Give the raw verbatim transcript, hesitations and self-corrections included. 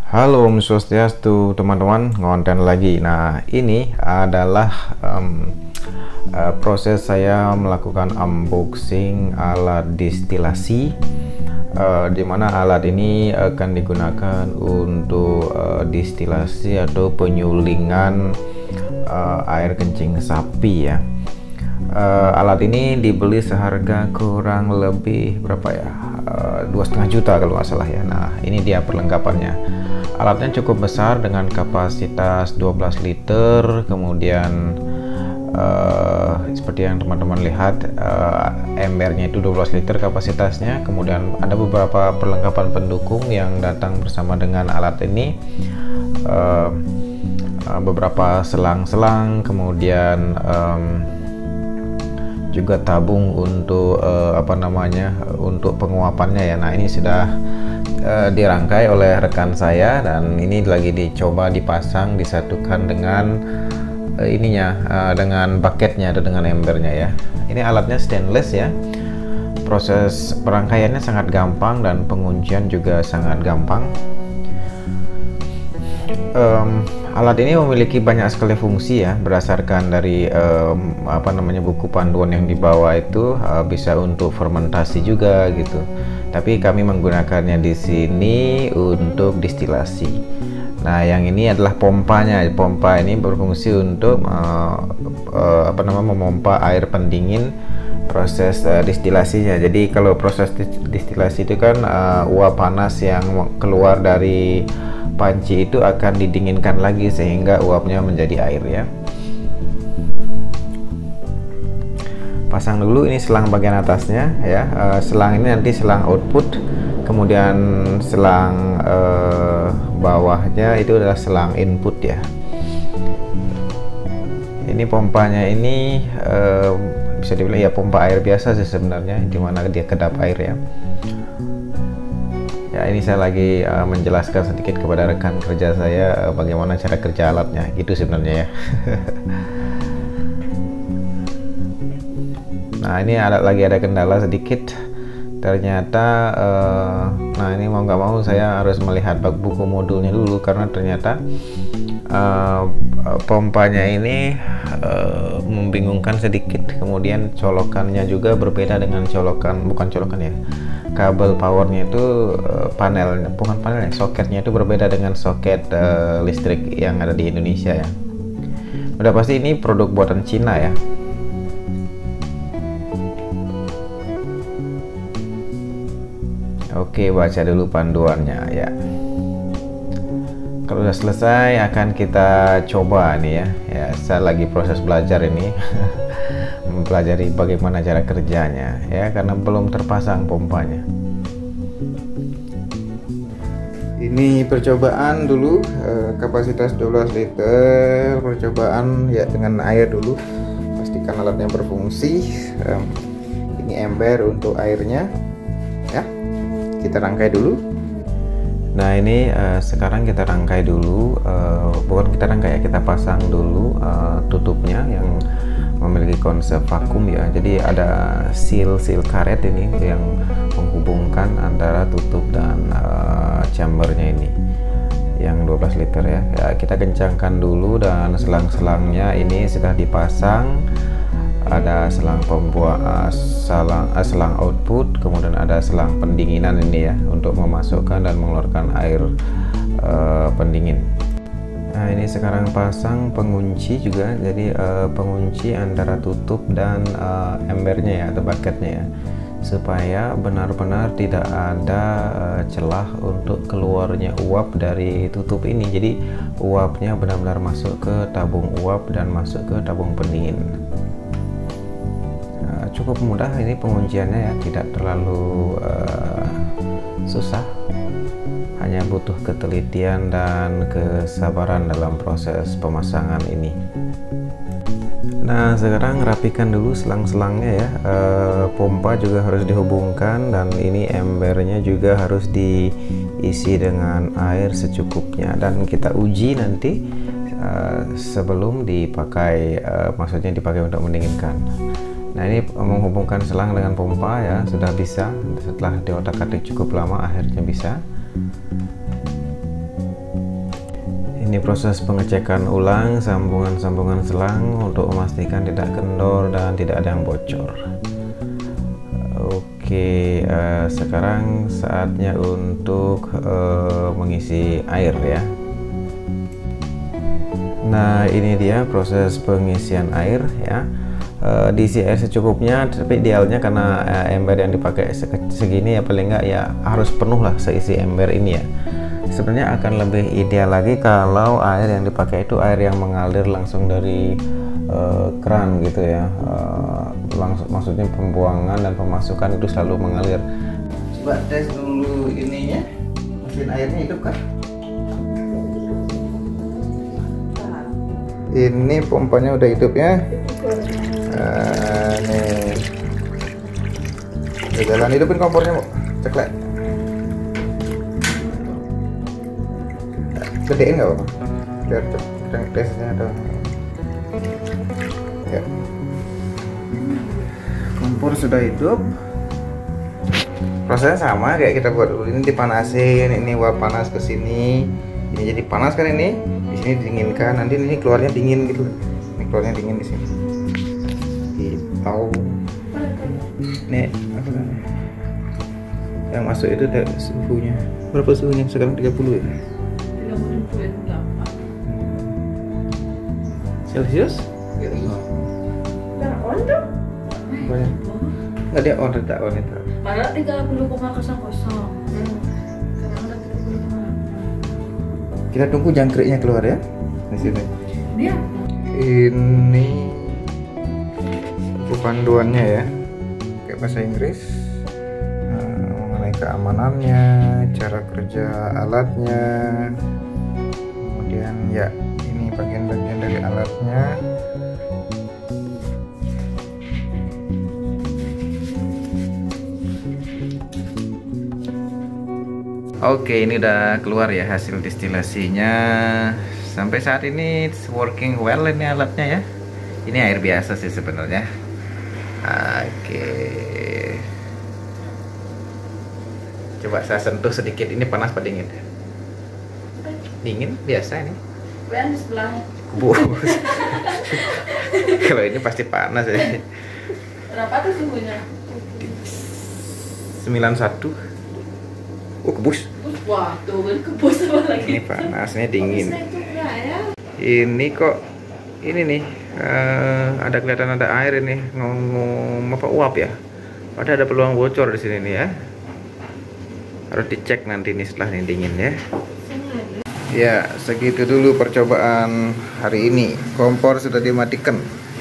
Halo Om Swastiastu teman-teman, ngonten lagi. Nah ini adalah um, uh, proses saya melakukan unboxing alat distilasi, uh, dimana alat ini akan digunakan untuk uh, distilasi atau penyulingan uh, air kencing sapi ya. Uh, alat ini dibeli seharga kurang lebih berapa ya, dua setengah juta kalau nggak salah ya. Nah ini dia perlengkapannya. Alatnya cukup besar dengan kapasitas dua belas liter, kemudian uh, seperti yang teman-teman lihat, uh, embernya itu dua belas liter kapasitasnya, kemudian ada beberapa perlengkapan pendukung yang datang bersama dengan alat ini, uh, uh, beberapa selang-selang, kemudian um, juga tabung untuk uh, apa namanya untuk penguapannya ya. Nah ini sudah uh, dirangkai oleh rekan saya dan ini lagi dicoba dipasang disatukan dengan uh, ininya uh, dengan bucketnya atau dengan embernya ya. Ini alatnya stainless ya. Proses perangkaiannya sangat gampang dan penguncian juga sangat gampang. Um, alat ini memiliki banyak sekali fungsi ya, berdasarkan dari um, apa namanya buku panduan yang dibawa itu, uh, bisa untuk fermentasi juga gitu. Tapi kami menggunakannya di sini untuk distilasi. Nah, yang ini adalah pompanya. Pompa ini berfungsi untuk uh, uh, apa namanya memompa air pendingin proses uh, distilasinya. Jadi kalau proses distilasi itu kan uh, uap panas yang keluar dari panci itu akan didinginkan lagi sehingga uapnya menjadi air ya. Pasang dulu ini selang bagian atasnya ya. Uh, selang ini nanti selang output, kemudian selang uh, bawahnya itu adalah selang input ya. Ini pompanya ini uh, bisa dibilang ya pompa air biasa sih sebenarnya, dimana dia kedap air ya. Ya ini saya lagi uh, menjelaskan sedikit kepada rekan kerja saya uh, bagaimana cara kerja alatnya gitu sebenarnya ya. Nah ini ada lagi ada kendala sedikit ternyata, uh, nah ini mau nggak mau saya harus melihat bak buku modulnya dulu karena ternyata uh, pompanya ini uh, membingungkan sedikit, kemudian colokannya juga berbeda dengan colokan, bukan colokan ya, kabel powernya itu uh, panel, bukan panelnya, soketnya itu berbeda dengan soket uh, listrik yang ada di Indonesia ya. Udah pasti ini produk buatan Cina ya. Oke, baca dulu panduannya ya. Kalau udah selesai akan kita coba nih ya. Ya, saya lagi proses belajar ini. Mempelajari bagaimana cara kerjanya ya, karena belum terpasang pompanya. Ini percobaan dulu, eh, kapasitas dua belas liter, percobaan ya dengan air dulu. Pastikan alatnya berfungsi. Um, ini ember untuk airnya ya. Kita rangkai dulu. Nah ini uh, sekarang kita rangkai dulu, uh, bukan kita rangkai ya, kita pasang dulu uh, tutupnya yang memiliki konsep vakum ya. Jadi ada seal seal karet ini yang menghubungkan antara tutup dan uh, chambernya ini yang dua belas liter ya. Ya kita kencangkan dulu dan selang-selangnya ini sudah dipasang. Ada selang pembuat uh, selang, uh, selang output, kemudian ada selang pendinginan ini ya untuk memasukkan dan mengeluarkan air uh, pendingin. Nah ini sekarang pasang pengunci juga, jadi uh, pengunci antara tutup dan uh, embernya ya atau bucketnya ya, supaya benar-benar tidak ada uh, celah untuk keluarnya uap dari tutup ini. Jadi uapnya benar-benar masuk ke tabung uap dan masuk ke tabung pendingin. Cukup mudah ini pengunciannya ya, tidak terlalu uh, susah, hanya butuh ketelitian dan kesabaran dalam proses pemasangan ini. Nah sekarang rapikan dulu selang-selangnya ya, uh, pompa juga harus dihubungkan dan ini embernya juga harus diisi dengan air secukupnya dan kita uji nanti uh, sebelum dipakai, uh, maksudnya dipakai untuk mendinginkan. Nah ini menghubungkan selang dengan pompa ya, sudah bisa setelah diotak-atik cukup lama akhirnya bisa. Ini proses pengecekan ulang sambungan-sambungan selang untuk memastikan tidak kendor dan tidak ada yang bocor. Oke, uh, sekarang saatnya untuk uh, mengisi air ya. Nah, ini dia proses pengisian air ya. Uh, diisi air secukupnya, tapi idealnya karena uh, ember yang dipakai segini ya paling enggak ya harus penuh lah seisi ember ini ya. Sebenarnya akan lebih ideal lagi kalau air yang dipakai itu air yang mengalir langsung dari uh, keran gitu ya, uh, langsung maksudnya pembuangan dan pemasukan itu selalu mengalir. Coba tes dulu ininya, mesin airnya hidup kan? Ini pompanya udah hidup ya. Uh, nih udah jalan, hidupin kompornya Bu, ceklek. Gedein nggak apa-apa, biar sedang tesnya ada ya. Kompor sudah hidup, prosesnya sama kayak kita buat dulu. Ini dipanasin, ini uap panas ke sini, ini jadi panas kan, ini di sini didinginkan, nanti ini keluarnya dingin gitu, ini keluarnya dingin di sini. Tahu nih apa namanya yang masuk itu ada suhunya berapa, suhunya sekarang tiga puluh ya, Celsius? Nggak on dong? Nggak, dia on, tidak on itu. Padahal tiga puluh koma nol nol. Sekarang udah tiga puluh koma nol. Kita tunggu jangkriknya keluar ya di sini. Dia? Ini buku panduannya ya, kayak bahasa Inggris, nah, mengenai keamanannya, cara kerja alatnya, kemudian ya ini bagian-bagian dari alatnya. Oke, ini udah keluar ya hasil distilasinya. Sampai saat ini it's working well ini alatnya ya. Ini air biasa sih sebenarnya. Oke, coba saya sentuh sedikit. Ini panas apa dingin? Dingin biasa ini. Yang di sebelahnya. Bus. Kalau ini pasti panas ya. Berapa tuh suhunya? sembilan puluh satu. Oh, kebus. Wah, tuh kan kebus apa lagi? Ini panasnya dingin. Ya? Ini kok ini nih uh, ada kelihatan ada air ini, ngomong apa uap ya. Ada ada peluang bocor di sini nih ya. Harus dicek nanti nih setelah ini dingin ya. Ya, segitu dulu percobaan hari ini. Kompor sudah dimatikan.